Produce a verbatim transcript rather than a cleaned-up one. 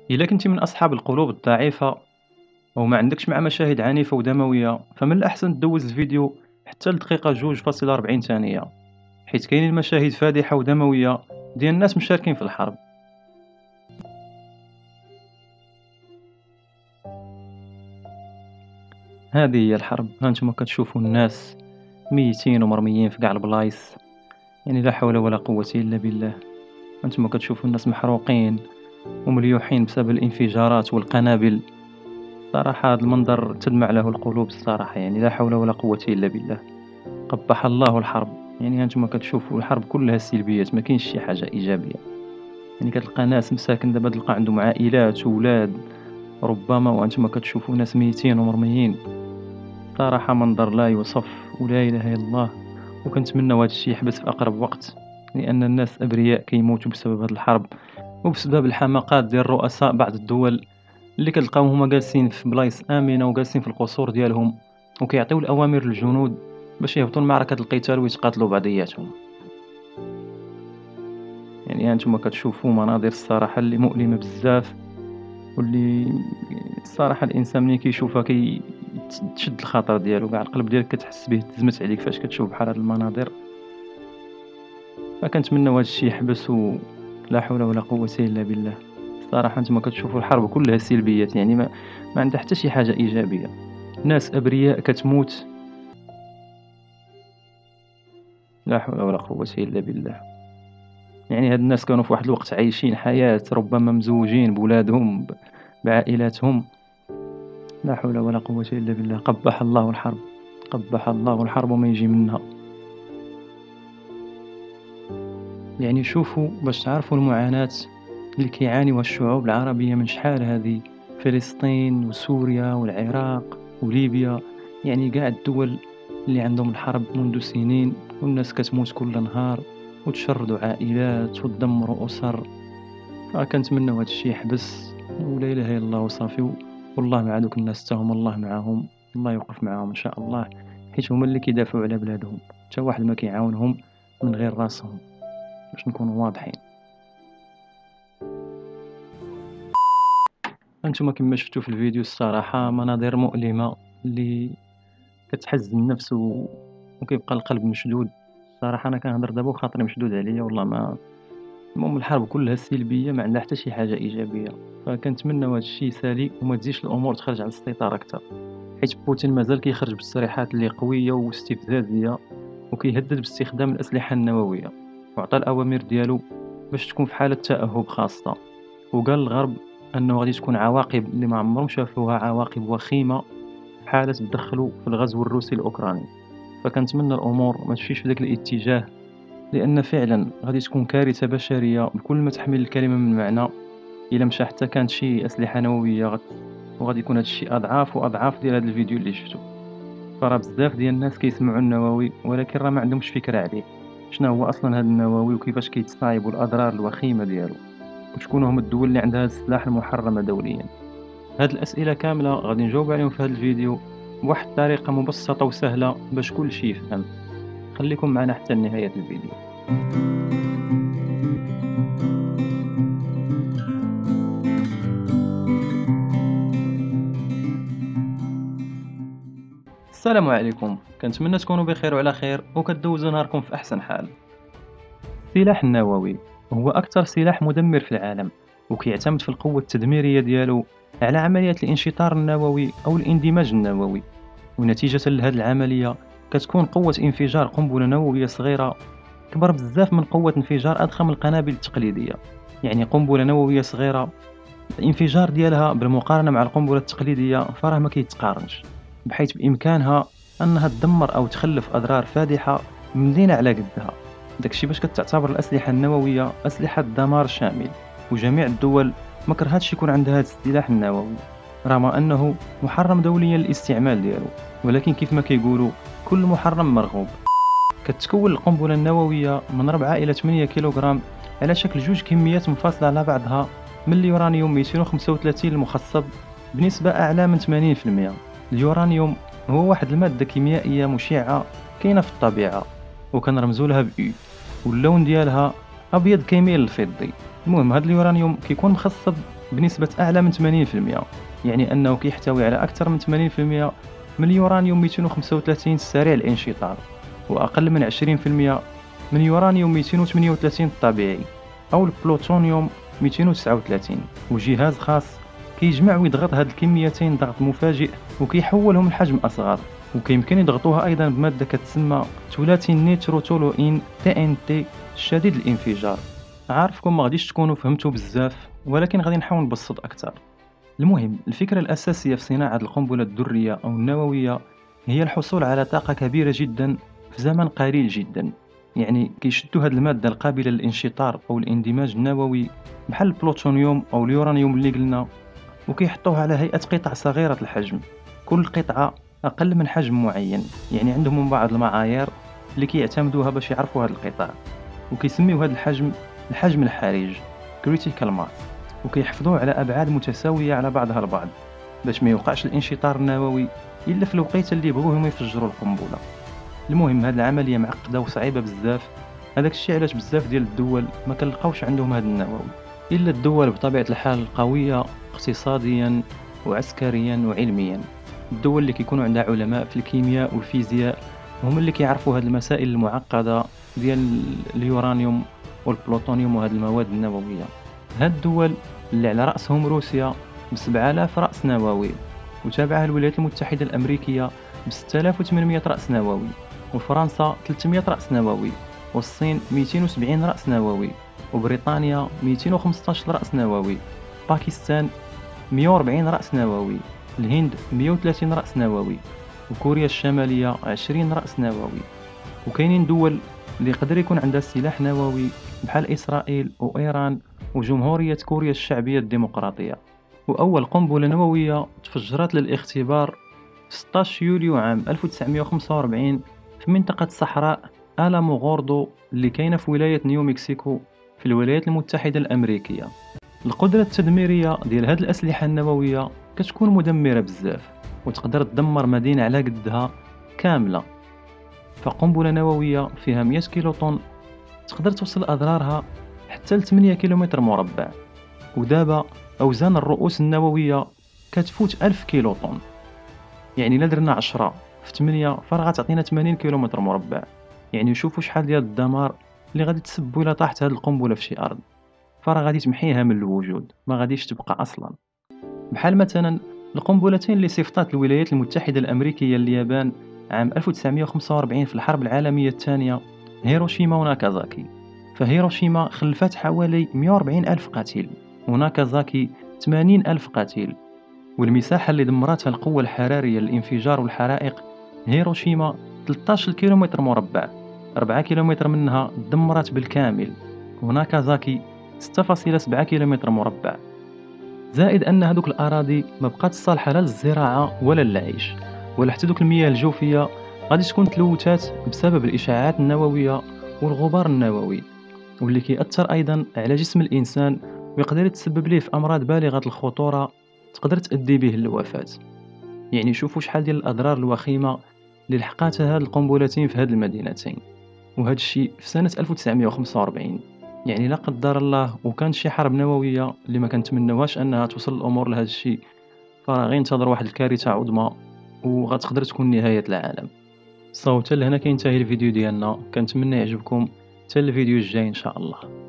إلا كنتِ من أصحاب القلوب الضعيفة أو ما عندكش مع مشاهد عنيفة ودموية، فمن الأحسن دوّز الفيديو حتى لدقيقة جوج فاصلة ربعين ثانية، حيت كاينين مشاهد فادحة ودموية ديال الناس مشاركين في الحرب. هذه هي الحرب، ها نتوما كتشوفوا الناس ميتين ومرميين في كاع البلايص، يعني لا حول ولا قوة إلا بالله. هانتوما كتشوفوا الناس محروقين ومليوحين بسبب الانفجارات والقنابل. صراحة هذا المنظر تدمع له القلوب الصراحة، يعني لا حول ولا قوة إلا بالله. قبح الله الحرب. يعني هانتوما كتشوفوا الحرب كلها سلبيات، ما كاينش شي حاجة إيجابية. يعني كتلقى ناس مساكن دابا تلقى عندهم عائلات وولاد ربما، وأنتم كتشوفوا ناس ميتين ومرميين. صراحة منظر لا يوصف ولا إله إلا الله. وكنتمنى هذا الشيء يحبس في أقرب وقت، لأن الناس أبرياء كيموتوا بسبب هذه الحرب وبسبب الحماقات ديال رؤساء بعض الدول اللي كتلقاهم هما جالسين في بلايص آمنة وجالسين في القصور ديالهم وكيعطيو الأوامر للجنود باش يهبطوا لمعركة القتال ويتقاتلوا بعضياتهم. يعني هانتوما كتشوفوا مناظر الصراحة اللي مؤلمة بزاف، واللي الصراحة الإنسان ملي كيشوفها كي تشد الخاطر ديالو، كاع القلب ديالك كتحس به تزمت عليك فاش كتشوف بحال هاد المناظر. فكنتمنى هذا الشيء يحبس ولا حول ولا قوة إلا بالله. الصراحة نتوما كتشوفوا الحرب كلها سلبيات، يعني ما, ما عندها حتى شي حاجة إيجابية. ناس أبرياء كتموت، لا حول ولا قوة إلا بالله. يعني هاد الناس كانوا في واحد الوقت عايشين حياة، ربما مزوجين بولادهم ب- بعائلاتهم. لا حول ولا قوة إلا بالله. قبح الله الحرب، قبح الله الحرب وما يجي منها. يعني شوفوا باش تعرفوا المعاناة اللي كيعانيوها الشعوب العربية من شحال هذه، فلسطين وسوريا والعراق وليبيا، يعني قاع الدول اللي عندهم الحرب منذ سنين، والناس كتموت كل نهار وتشردوا عائلات وتدمروا أسر. فكنتمنى هذا الشيء يحبس ولا إله إلا الله وصافي. والله مع دوك الناس تاهم، الله معاهم، الله يوقف معاهم إن شاء الله، حيت هما اللي كيدافعوا على بلادهم، حتى واحد ما كيعاونهم من غير راسهم، باش نكونوا واضحين. انتم كما شفتوا في الفيديو الصراحة مناظر مؤلمة اللي كتحز النفس و... وكيبقى القلب مشدود. الصراحة أنا كنهضر دابا وخاطري مشدود عليا والله. ما المهم الحرب كلها سلبية، ما عندها حتى شي حاجة إيجابية. فكنتمنى هذا الشيء يسالي وما تزيدش الأمور تخرج على السيطرة أكثر، حيت بوتين مازال كيخرج بالتصريحات اللي قوية واستفزازية، وكيهدد باستخدام الأسلحة النووية، وعطى الأوامر ديالو باش تكون في حالة تأهب خاصة. وقال الغرب أنه غادي تكون عواقب اللي ما عمرهم شافوها، عواقب وخيمة في حالة تدخلوا في الغزو الروسي الأوكراني. فكنتمنى الأمور ما تمشيش في ذاك الاتجاه، لأن فعلا غادي تكون كارثة بشرية بكل ما تحمل الكلمة من معنى. إلا مشى حتى كانت شي أسلحة نووية غت... وغادي يكون هذا الشيء أضعاف وأضعاف ديال هذا الفيديو اللي شفتو. فراه بزاف ديال الناس كيسمعوا النووي ولكن راه ما عندهمش فكرة عليه، شنو هو أصلا هذا النووي وكيفاش كيتصايب والأضرار الوخيمة ديالو، وشكون هم الدول اللي عندها هذا السلاح المحرمة دوليا. هاد الأسئلة كاملة غادي نجاوب عليهم في هذا الفيديو بواحد الطريقة مبسطة وسهلة باش كل شيء يفهم. خليكم معنا حتى نهاية الفيديو. السلام عليكم، كنتمنى تكونوا بخير وعلى خير وكدوزوا نهاركم في أحسن حال. السلاح النووي هو أكثر سلاح مدمر في العالم، وكيعتمد في القوة التدميرية ديالو على عملية الانشطار النووي أو الاندماج النووي. ونتيجة لهذه العملية كتكون قوة انفجار قنبلة نووية صغيرة كبر بزاف من قوة انفجار أضخم القنابل التقليدية. يعني قنبلة نووية صغيرة الانفجار ديالها بالمقارنة مع القنبلة التقليدية فراه ما كيتقارنش، بحيث بإمكانها أنها تدمر أو تخلف أضرار فادحة مدينة على قدها. داكشي باش كتعتبر الأسلحة النووية أسلحة دمار شامل، وجميع الدول ما كرهاتش يكون عندها هذا السلاح النووي رغم أنه محرم دوليا الاستعمال ديالو. ولكن كيف ما كيقولوا كل محرم مرغوب. كتكون القنبلة النووية من ربعة إلى ثمانية كيلوغرام على شكل جوج كميات منفصلة على بعضها من اليورانيوم مئتين وخمسة وثلاثين المخصب بنسبة أعلى من ثمانين بالمئة. اليورانيوم هو واحد المادة كيميائية مشعة كاينة في الطبيعة، وكنرمزوا لها ب U، واللون ديالها أبيض كيميل للفضي. المهم هذا اليورانيوم كيكون مخصب بنسبة أعلى من ثمانين بالمئة، يعني أنه كيحتوي على أكثر من ثمانين بالمئة من اليورانيوم مئتين وخمسة وثلاثين السريع الانشطار، وأقل من عشرين بالمئة من يورانيوم مئتين وثمانية وثلاثين الطبيعي أو البلوتونيوم مئتين وتسعة وثلاثين. وجهاز خاص كيجمع ويضغط هاد الكميتين ضغط مفاجئ وكيحولهم لحجم أصغر، وكيمكن يضغطوها أيضا بمادة كتسمى ثلاثي النيتروتولوئين تي إن تي شديد الانفجار. عارفكم ما غاديش تكونوا فهمتوا بزاف، ولكن غادي نحاول نبسط أكثر. المهم، الفكرة الأساسية في صناعة القنبلة الذرية أو النووية هي الحصول على طاقة كبيرة جدا في زمن قليل جدا. يعني كيشدوا هاد المادة القابلة للانشطار أو الاندماج النووي بحال البلوتونيوم أو اليورانيوم اللي قلنا، وكيحطوها على هيئة قطع صغيرة الحجم، كل قطعة أقل من حجم معين. يعني عندهم بعض المعايير اللي كيعتمدوها باش يعرفوا هاد القطع، وكيسميو هاد الحجم الحجم الحرج critical mass، وكيحفظوه على أبعاد متساوية على بعضها البعض باش ما يوقعش الانشطار النووي إلا في الوقيته اللي بغوهم يفجروا القنبلة. المهم، هاد العملية معقدة وصعيبة بزاف، هذاك الشيء علاش بزاف ديال الدول ما كنلقاوش عندهم هاد النووي، إلا الدول بطبيعة الحال القوية اقتصاديا وعسكريا وعلميا. الدول اللي كيكونوا عندها علماء في الكيمياء والفيزياء هم اللي كيعرفوا هاد المسائل المعقدة ديال اليورانيوم والبلوتونيوم وهاد المواد النووية. هاد الدول اللي على رأسهم روسيا بسبعة آلاف رأس نووي، وتابعها الولايات المتحدة الأمريكية بستة آلاف وثمانمئة رأس نووي، وفرنسا ثلاثمئة رأس نووي، والصين مئتين وسبعين رأس نووي، وبريطانيا مئتين وخمسة عشر رأس نووي، باكستان مئة وأربعين رأس نووي، الهند مئة وثلاثين رأس نووي، وكوريا الشمالية عشرين رأس نووي. وكاينين دول اللي يقدر يكون عندها سلاح نووي بحال إسرائيل وإيران وجمهورية كوريا الشعبية الديمقراطية. وأول قنبلة نووية تفجرت للاختبار في ستة عشر يوليو عام ألف وتسعمئة وخمسة وأربعين في منطقة صحراء ألامو غوردو اللي كاينة في ولاية نيو مكسيكو في الولايات المتحدة الأمريكية. القدرة التدميرية ديال هاد الأسلحة النووية كتكون مدمرة بزاف، وتقدر تدمر مدينة على قدها كاملة. فقنبلة نووية فيها مئة كيلو طن تقدر توصل أضرارها حتى ل ثمانية كيلومتر مربع، ودابا أوزان الرؤوس النووية كتفوت ألف كيلو طن. يعني إلا درنا عشرة في ثمانية فراه غتعطينا ثمانين كيلومتر مربع. يعني شوفوا شحال ديال الدمار اللي غادي تسبب إلا طاحت هاد القنبلة في شي أرض، فراه غادي تمحيها من الوجود، ما غاديش تبقى أصلا. بحال مثلا القنبلتين اللي صيفطات الولايات المتحدة الأمريكية لليابان عام ألف وتسعمئة وخمسة وأربعين في الحرب العالمية الثانية، هيروشيما وناكازاكي. فهيروشيما خلفت حوالي مئة وأربعين ألف قتيل، وناكازاكي ثمانين ألف قتيل. والمساحة اللي دمرتها القوة الحرارية للانفجار والحرائق، هيروشيما ثلاثة عشر كيلومتر مربع، أربعة كيلومتر منها دمرت بالكامل، وناكازاكي ستة فاصلة سبعة كيلومتر مربع. زائد أن هذوك الأراضي ما بقات صالحة لا للزراعة ولا للعيش، ولا حتى دوك المياه الجوفية غادي تكون تلوثات بسبب الإشعاعات النووية والغبار النووي، واللي كيأثر أيضا على جسم الإنسان ويقدر يتسبب ليه في أمراض بالغة الخطورة تقدر تؤدي به للوفاة. يعني شوفوا شحال ديال الأضرار الوخيمة اللي لحقاتها هاد القنبلتين في هاد المدينتين، وهذا الشيء في سنة ألف وتسعمئة وخمسة وأربعين. يعني لا قدر الله وكانت شي حرب نووية اللي ما كنتمناوهاش انها توصل الامور لهذا الشيء، فراه غير ينتظر واحد الكارثه عظمى وغتقدر تكون نهايه العالم. صوتا لهنا كينتهي الفيديو ديالنا، كنتمنى يعجبكم. حتى الفيديو الجاي ان شاء الله.